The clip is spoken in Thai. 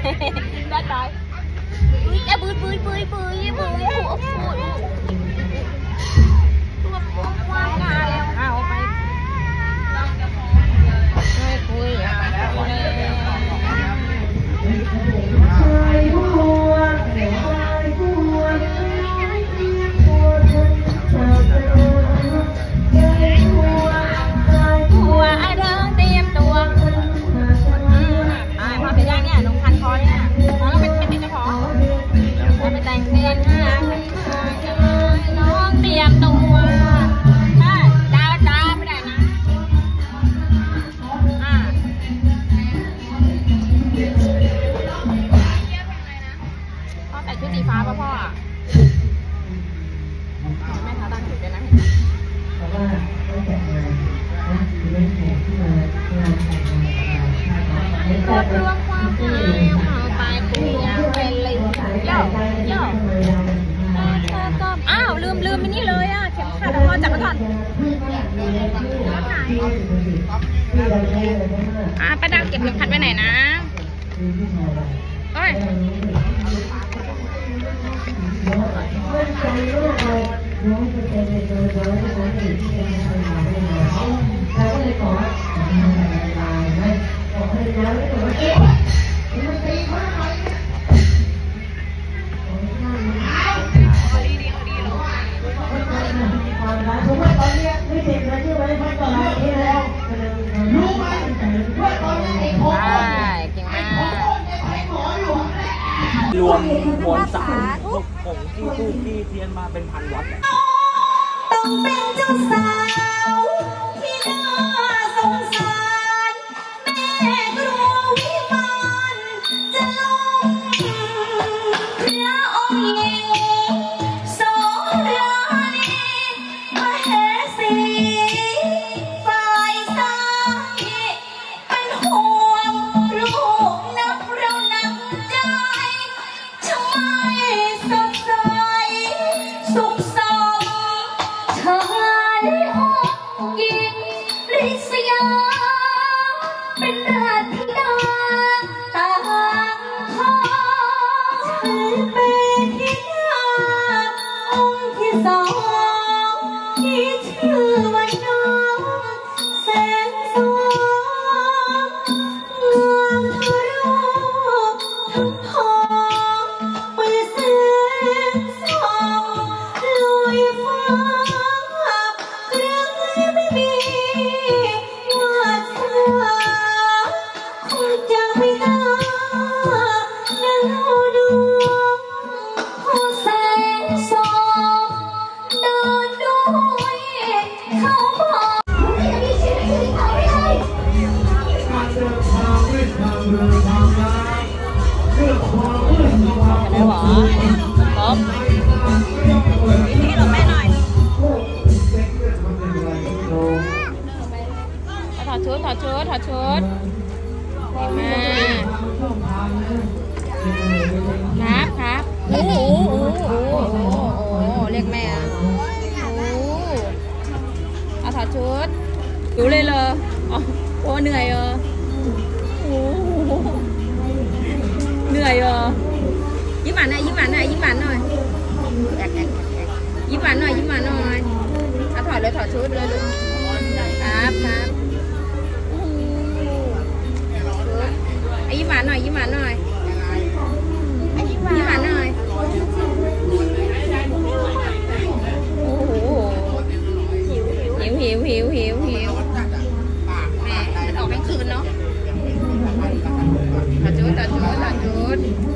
ได้ตายจะปืนหัวปูดตัวปวงว่างาแล้วเอาไปไม่คุยอ้าวลืมไปนี่เลยอ่ะเข็มขัดพ่อจับมาก่อนป้าดาวเก็บเข็มขัดไว้ไหนนะโอ้ยรวมมวลสารของที่ทูบที่เทียนมาเป็นพันวัดต้องเป็นเจ้าสาวที่น่าสงสารแม่กลัววิมานจะลงพระองค์เองโสราณีมเหสีฝ่ายซ้ายเป็นห่วงลูกนับเราหนักใจทำไมสดใสสุขสมชายองค์หญิงริษยาเป็นราชธิดาต่างพ่อฉันเป็นธิดาองค์ที่สองที่ชื่อว่าน้องแสนสวยงามทะลุทั้งทองมือแสนสองลุยฟ้าเรื่องไม่มีวาสนาคงจะไม่ได้นั่งดูผู้แสนสองเดินด้วยเขาบอกไม่มีชีวิตที่เขาไม่ได้ได้หรอครบนี่หลบแม่หน่อยถอดชุดเห็นไหมครับโอ้เรียกแม่อะเอาถอดชุดดูเลยเหรอโอ้เหนื่อยเหนื่อยยิ้มหวานหน่อยยิ้มหวานหน่อยยิ้มหวานหน่อยเอาถอดเลยถอดชุดเลยครับยิ้มหวานหน่อยยิ้มหวานหน่อยโอ้โหหิวแม่มันออกทั้งคืนเนาะถอดชุด